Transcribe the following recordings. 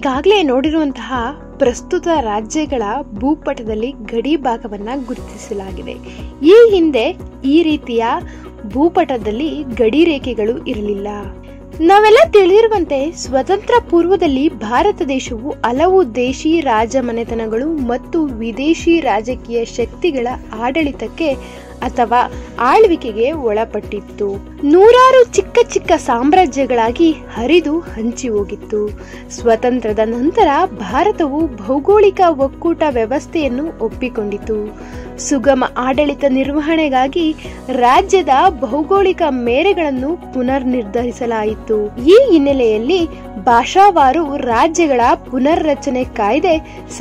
ಈಗಾಗಲೇ ನೋಡಿರುವಂತಹ ಪ್ರಸ್ತುತ ರಾಜ್ಯಗಳ ಭೂಪಟದಲ್ಲಿ ಗಡಿ ಭಾಗವನ್ನ ಗುರುತಿಸಲಾಗಿದೆ. ಈ ಹಿಂದೆ ಈ ರೀತಿಯ ಭೂಪಟದಲ್ಲಿ ಗಡಿ ರೇಖೆಗಳು ಇರಲಿಲ್ಲ. ನಾವೆಲ್ಲ ತಿಳಿದಿರುವಂತೆ ಸ್ವತಂತ್ರ ಪೂರ್ವದಲ್ಲಿ ಭಾರತ ದೇಶವು ಹಲವು ದೇಶಿ ರಾಜಮನೆತನಗಳು ಮತ್ತು ವಿದೇಶಿ ರಾಜಕೀಯ ಶಕ್ತಿಗಳ ಆಡಳಿತಕ್ಕೆ ಅಥವಾ ಆಳ್ವಿಕೆಗೆ ಒಳಪಟ್ಟಿತ್ತು. ನೂರಾರು ಚಿಕ್ಕ ಚಿಕ್ಕ ಸಾಮ್ರಾಜ್ಯಗಳಾಗಿ ಹರಿದು ಹಂಚಿ ಹೋಗಿತ್ತು. ಸ್ವತಂತ್ರದ ನಂತರ ಭಾರತವು ಭೌಗೋಳಿಕ ಒಕ್ಕೂಟ ವ್ಯವಸ್ಥೆಯನ್ನು ಒಪ್ಪಿಕೊಂಡಿತು. ಸುಗಮ ಆಡಳಿತ ನಿರ್ವಹಣೆಗಾಗಿ ರಾಜ್ಯದ ಭೌಗೋಳಿಕ ಮೇರೆಗಳನ್ನು ಪುನರ್ ನಿರ್ಧರಿಸಲಾಯಿತು. ಈ ಹಿನ್ನೆಲೆಯಲ್ಲಿ ಭಾಷಾವಾರು ರಾಜ್ಯಗಳ ಪುನರ್ರಚನೆ ಕಾಯ್ದೆ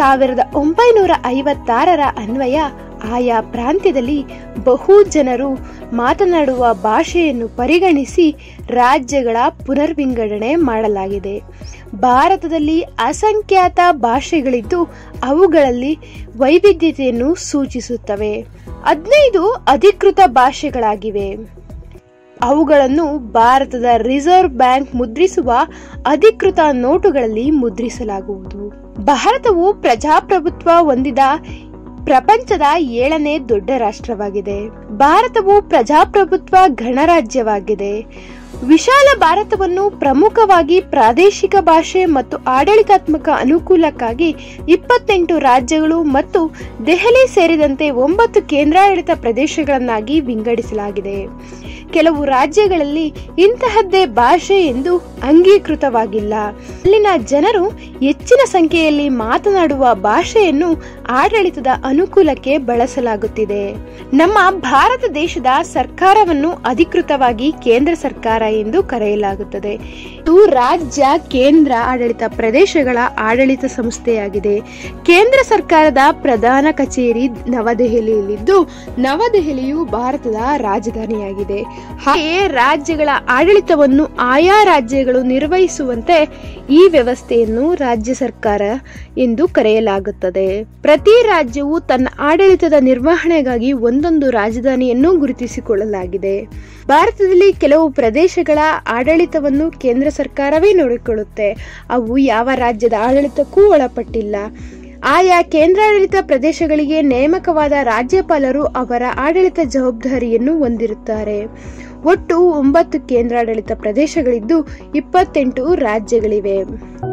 1956ರ ಅನ್ವಯ ಆಯಾ ಪ್ರಾಂತ್ಯದಲ್ಲಿ ಬಹು ಜನರು ಮಾತನಾಡುವ ಭಾಷೆಯನ್ನು ಪರಿಗಣಿಸಿ ರಾಜ್ಯಗಳ ಪುನರ್ವಿಂಗಡಣೆ ಮಾಡಲಾಗಿದೆ. ಭಾರತದಲ್ಲಿ ಅಸಂಖ್ಯಾತ ಭಾಷೆಗಳಿದ್ದು ಅವುಗಳಲ್ಲಿ ವೈವಿಧ್ಯತೆಯನ್ನು ಸೂಚಿಸುತ್ತವೆ. 15 ಅಧಿಕೃತ ಭಾಷೆಗಳಾಗಿವೆ. ಅವುಗಳನ್ನು ಭಾರತದ ರಿಸರ್ವ್ ಬ್ಯಾಂಕ್ ಮುದ್ರಿಸುವ ಅಧಿಕೃತ ನೋಟುಗಳಲ್ಲಿ ಮುದ್ರಿಸಲಾಗುವುದು. ಭಾರತವು ಪ್ರಜಾಪ್ರಭುತ್ವ ಹೊಂದಿದ ಪ್ರಪಂಚದ 7ನೇ ದೊಡ್ಡ ರಾಷ್ಟ್ರವಾಗಿದೆ. ಭಾರತವು ಪ್ರಜಾಪ್ರಭುತ್ವ ಗಣರಾಜ್ಯವಾಗಿದೆ. ವಿಶಾಲ ಭಾರತವನ್ನು ಪ್ರಮುಖವಾಗಿ ಪ್ರಾದೇಶಿಕ ಭಾಷೆ ಮತ್ತು ಆಡಳಿತಾತ್ಮಕ ಅನುಕೂಲಕ್ಕಾಗಿ 28 ರಾಜ್ಯಗಳು ಮತ್ತು ದೆಹಲಿ ಸೇರಿದಂತೆ 9 ಕೇಂದ್ರಾಡಳಿತ ಪ್ರದೇಶಗಳನ್ನಾಗಿ ವಿಂಗಡಿಸಲಾಗಿದೆ. ಕೆಲವು ರಾಜ್ಯಗಳಲ್ಲಿ ಇಂತಹದ್ದೇ ಭಾಷೆ ಎಂದು ಅಂಗೀಕೃತವಾಗಿಲ್ಲ. ಅಲ್ಲಿನ ಜನರು ಹೆಚ್ಚಿನ ಸಂಖ್ಯೆಯಲ್ಲಿ ಮಾತನಾಡುವ ಭಾಷೆಯನ್ನು ಆಡಳಿತದ ಅನುಕೂಲಕ್ಕೆ ಬಳಸಲಾಗುತ್ತಿದೆ. ನಮ್ಮ ಭಾರತ ದೇಶದ ಸರ್ಕಾರವನ್ನು ಅಧಿಕೃತವಾಗಿ ಕೇಂದ್ರ ಸರ್ಕಾರ ಎಂದು ಕರೆಯಲಾಗುತ್ತದೆ. ಇದು ರಾಜ್ಯ ಕೇಂದ್ರ ಆಡಳಿತ ಪ್ರದೇಶಗಳ ಆಡಳಿತ ಸಂಸ್ಥೆಯಾಗಿದೆ. ಕೇಂದ್ರ ಸರ್ಕಾರದ ಪ್ರಧಾನ ಕಚೇರಿ ನವದೆಹಲಿಯಲ್ಲಿದ್ದು ನವದೆಹಲಿಯು ಭಾರತದ ರಾಜಧಾನಿಯಾಗಿದೆ. ಹಾಗೆಯೇ ರಾಜ್ಯಗಳ ಆಡಳಿತವನ್ನು ಆಯಾ ರಾಜ್ಯಗಳು ನಿರ್ವಹಿಸುವಂತೆ ಈ ವ್ಯವಸ್ಥೆಯನ್ನು ರಾಜ್ಯ ಸರ್ಕಾರ ಎಂದು ಕರೆಯಲಾಗುತ್ತದೆ. ಪ್ರತಿ ರಾಜ್ಯವು ತನ್ನ ಆಡಳಿತದ ನಿರ್ವಹಣೆಗಾಗಿ ಒಂದೊಂದು ರಾಜಧಾನಿಯನ್ನು ಗುರುತಿಸಿಕೊಳ್ಳಲಾಗಿದೆ. ಭಾರತದಲ್ಲಿ ಕೆಲವು ಪ್ರದೇಶಗಳ ಆಡಳಿತವನ್ನು ಕೇಂದ್ರ ಸರ್ಕಾರವೇ ನೋಡಿಕೊಳ್ಳುತ್ತೆ. ಅವು ಯಾವ ರಾಜ್ಯದ ಆಡಳಿತಕ್ಕೂ ಒಳಪಟ್ಟಿಲ್ಲ. ಆಯಾ ಕೇಂದ್ರಾಡಳಿತ ಪ್ರದೇಶಗಳಿಗೆ ನೇಮಕವಾದ ರಾಜ್ಯಪಾಲರು ಅವರ ಆಡಳಿತ ಜವಾಬ್ದಾರಿಯನ್ನು ಹೊಂದಿರುತ್ತಾರೆ. ಒಟ್ಟು 9 ಕೇಂದ್ರಾಡಳಿತ ಪ್ರದೇಶಗಳಿದ್ದು 28 ರಾಜ್ಯಗಳಿವೆ.